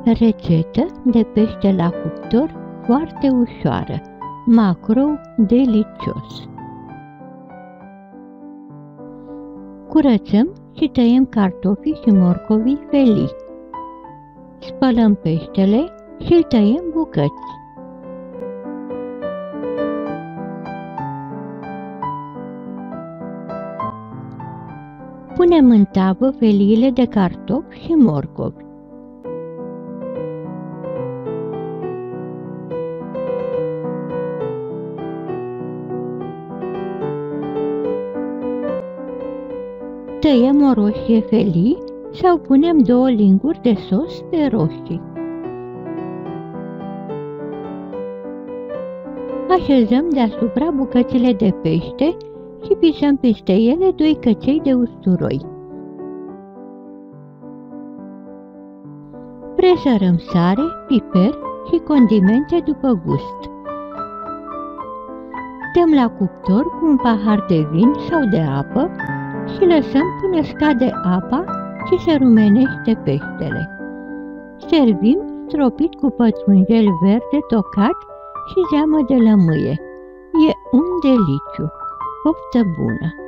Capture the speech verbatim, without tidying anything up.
Rețetă de pește la cuptor foarte ușoară, macrou delicios. Curățăm și tăiem cartofii și morcovii felii. Spălăm peștele și îl tăiem bucăți. Punem în tavă feliile de cartofi și morcovi. Tăiem o roșie felii sau punem două linguri de sos de roșii. Așezăm deasupra bucățile de pește și pisăm peste ele doi căței de usturoi. Presărăm sare, piper și condimente după gust. Dăm la cuptor cu un pahar de vin sau de apă și lăsăm până scade apa și se rumenește peștele. Servim stropit cu pătrunjel verde tocat și zeamă de lămâie. E un deliciu! Poftă bună!